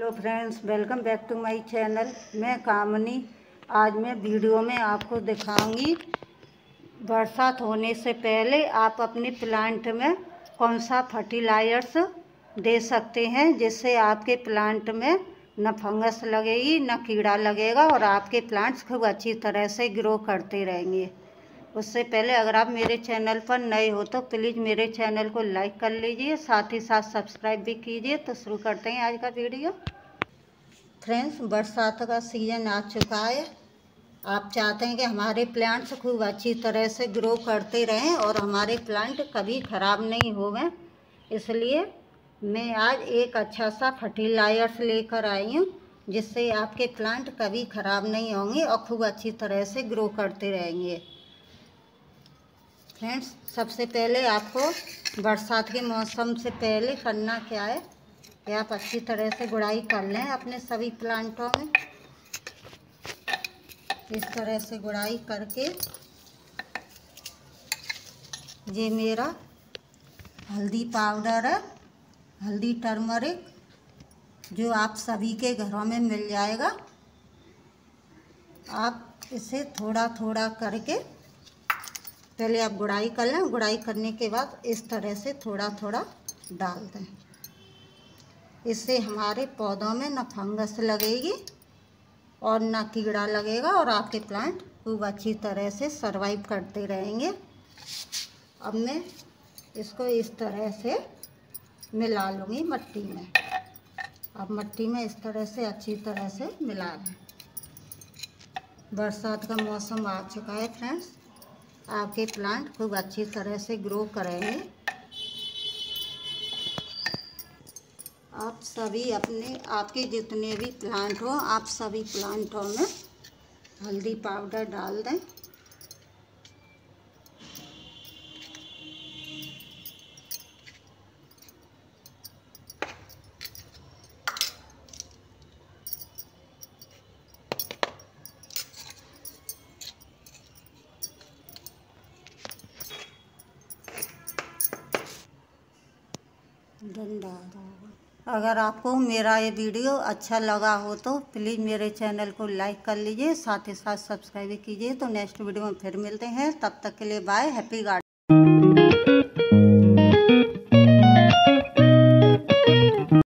Hello friends, welcome back to my channel. मैं कामनी। आज मैं वीडियो में आपको दिखाऊंगी बरसात होने से पहले आप अपने प्लांट में कौन सा फर्टिलाइजर्स दे सकते हैं जिससे आपके प्लांट में न फंगस लगेगी न कीड़ा लगेगा और आपके प्लांट्स खूब अच्छी तरह से ग्रो करते रहेंगे। उससे पहले अगर आप मेरे चैनल पर नए हो तो प्लीज़ मेरे चैनल को लाइक कर लीजिए, साथ ही साथ सब्सक्राइब भी कीजिए। तो शुरू करते हैं आज का वीडियो। फ्रेंड्स, बरसात का सीज़न आ चुका है। आप चाहते हैं कि हमारे प्लांट्स खूब अच्छी तरह से ग्रो करते रहें और हमारे प्लांट कभी ख़राब नहीं होवें, इसलिए मैं आज एक अच्छा सा फर्टिलाइजर्स लेकर आई हूँ जिससे आपके प्लांट कभी ख़राब नहीं होंगे और खूब अच्छी तरह से ग्रो करते रहेंगे। फ्रेंड्स, सबसे पहले आपको बरसात के मौसम से पहले करना क्या है कि आप अच्छी तरह से गुड़ाई कर लें अपने सभी प्लांटों में। इस तरह से गुड़ाई करके ये मेरा हल्दी पाउडर है, हल्दी टर्मरिक, जो आप सभी के घरों में मिल जाएगा। आप इसे थोड़ा थोड़ा करके पहले आप गुड़ाई कर लें। गुड़ाई करने के बाद इस तरह से थोड़ा थोड़ा डाल दें। इससे हमारे पौधों में न फंगस लगेगी और न कीड़ा लगेगा और आपके प्लांट खूब अच्छी तरह से सरवाइव करते रहेंगे। अब मैं इसको इस तरह से मिला लूँगी मिट्टी में। अब मिट्टी में इस तरह से अच्छी तरह से मिला लें। बरसात का मौसम आ चुका है फ्रेंड्स, आपके प्लांट खूब अच्छी तरह से ग्रो करेंगे। आप सभी आपके जितने भी प्लांट हो, आप सभी प्लांटों में हल्दी पाउडर डाल दें। अगर आपको मेरा ये वीडियो अच्छा लगा हो तो प्लीज़ मेरे चैनल को लाइक कर लीजिए, साथ ही साथ सब्सक्राइब कीजिए। तो नेक्स्ट वीडियो में फिर मिलते हैं, तब तक के लिए बाय। Happy gardening.